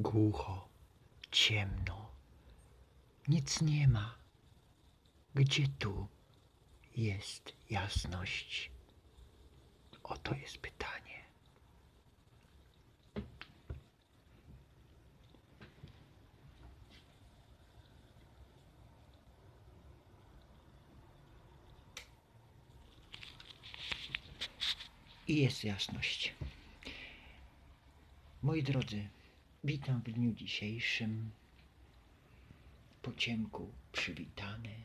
Głucho, ciemno, nic nie ma. Gdzie tu jest jasność? Oto jest pytanie. I jest jasność. Moi drodzy, witam w dniu dzisiejszym. Po ciemku przywitany.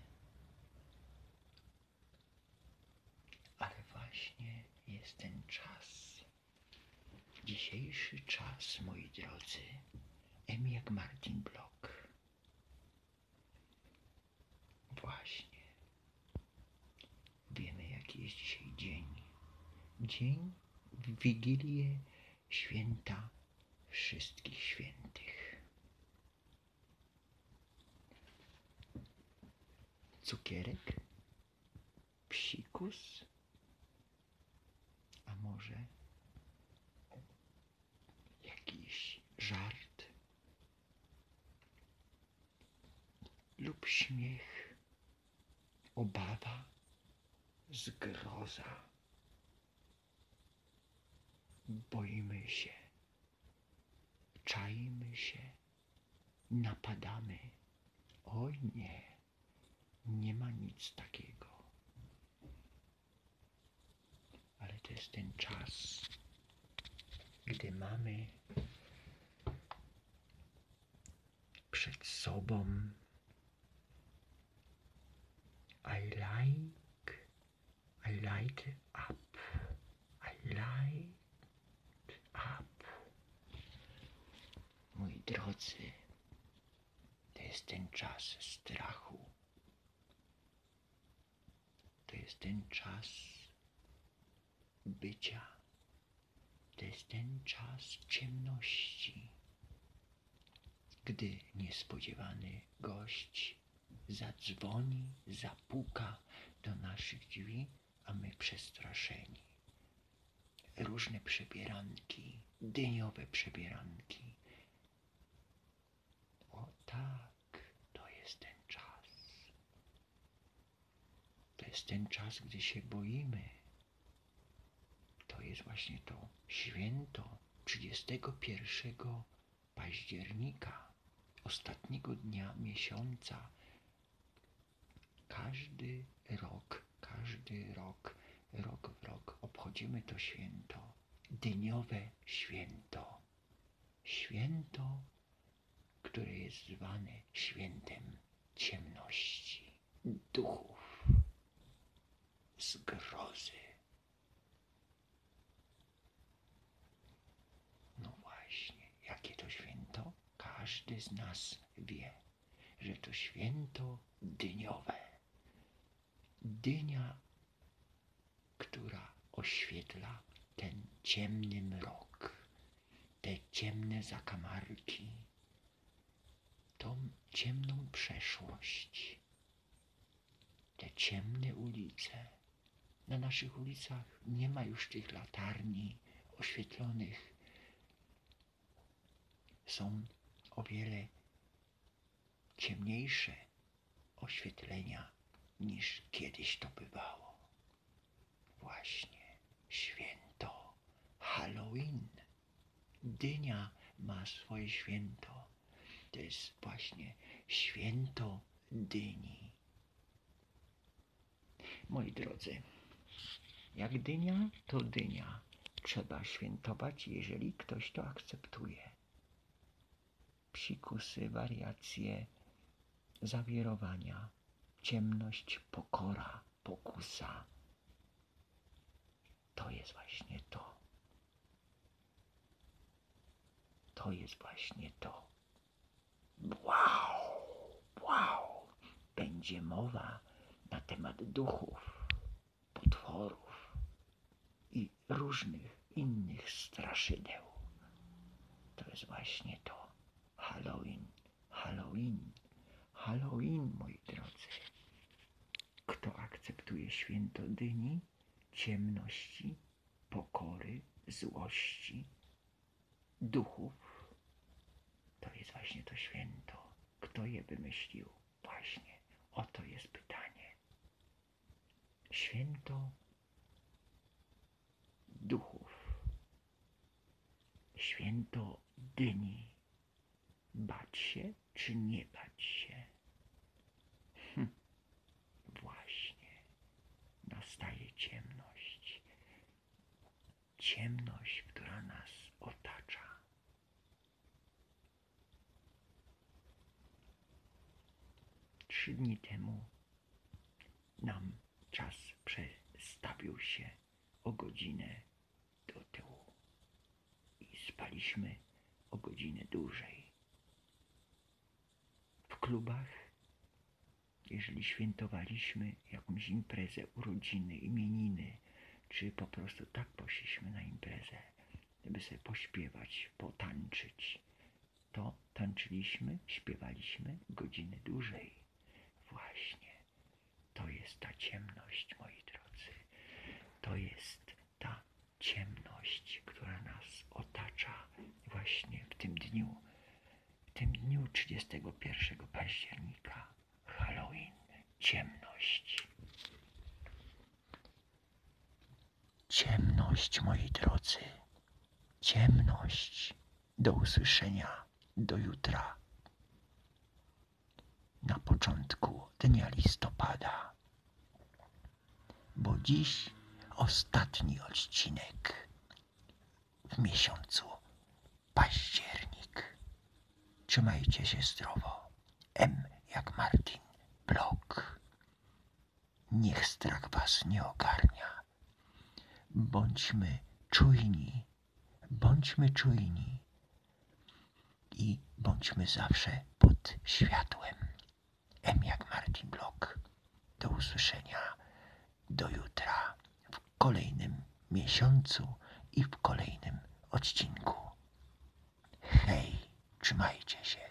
Ale właśnie jest ten czas. Dzisiejszy czas, moi drodzy. M jak Martin Block. Właśnie. Wiemy, jaki jest dzisiaj dzień. Dzień w Wigilię Święta Wszystkich Świętych. Cukierek? Psikus? A może jakiś żart? Lub śmiech? Obawa? Zgroza? Boimy się? Czaimy się? Napadamy? Oj nie, nie ma nic takiego. Ale to jest ten czas, gdy mamy przed sobą I light up, I light up. Moi drodzy, to jest ten czas strachu. To jest ten czas bycia. To jest ten czas ciemności, gdy niespodziewany gość zadzwoni, zapuka do naszych drzwi, a my przestraszeni. Różne przebieranki, dyniowe przebieranki. O tak, to jest ten czas. To jest ten czas, gdy się boimy. To jest właśnie to święto 31 października, ostatniego dnia miesiąca. Każdy rok, rok w rok obchodzimy to święto. Dyniowe święto. Święto, które jest zwane świętem ciemności, duchów, zgrozy. No właśnie, jakie to święto? Każdy z nas wie, że to święto dyniowe. Dynia, która oświetla ten ciemny mrok, te ciemne zakamarki, tą ciemną przeszłość, te ciemne ulice. Na naszych ulicach nie ma już tych latarni oświetlonych. Są o wiele ciemniejsze oświetlenia niż kiedyś to bywało. Właśnie święto Halloween. Dynia ma swoje święto. To jest właśnie święto dyni. Moi drodzy, jak dynia, to dynia. Trzeba świętować, jeżeli ktoś to akceptuje. Psikusy, wariacje, zawirowania, ciemność, pokora, pokusa. To jest właśnie to. To jest właśnie to. Wow! Będzie mowa na temat duchów, potworów i różnych innych straszydeł. To jest właśnie to. Halloween, moi drodzy. Kto akceptuje święto dyni, ciemności, pokory, złości, duchów, jest właśnie to święto? Kto je wymyślił? Właśnie, oto jest pytanie. Święto duchów. Święto dyni. Bać się czy nie bać się? Właśnie. Nastaje ciemność. Ciemność, która nas otacza. 3 dni temu nam czas przestawił się o godzinę do tyłu i spaliśmy o godzinę dłużej. W klubach, jeżeli świętowaliśmy jakąś imprezę, urodziny, imieniny, czy po prostu tak poszliśmy na imprezę, żeby sobie pośpiewać, potańczyć, to tańczyliśmy, śpiewaliśmy godziny dłużej. Właśnie, to jest ta ciemność, moi drodzy. To jest ta ciemność, która nas otacza właśnie w tym dniu 31 października, Halloween, ciemność. Ciemność, moi drodzy, ciemność. Do usłyszenia, do jutra. Na początku dnia listopada, bo dziś ostatni odcinek w miesiącu październik. Trzymajcie się zdrowo. M jak Martin Blok. Niech strach was nie ogarnia. Bądźmy czujni i bądźmy zawsze pod światłem. M jak Martin Blok. Do usłyszenia, do jutra, w kolejnym miesiącu i w kolejnym odcinku. Hej, trzymajcie się.